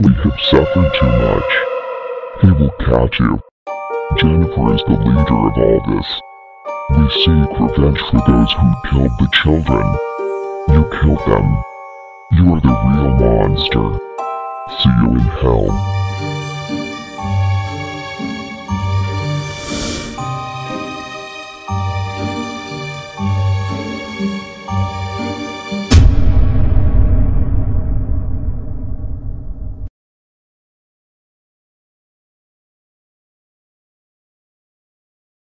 We have suffered too much. He will catch you. Jennifer is the leader of all this. We seek revenge for those who killed the children. You killed them. You are the real monster. See you in hell.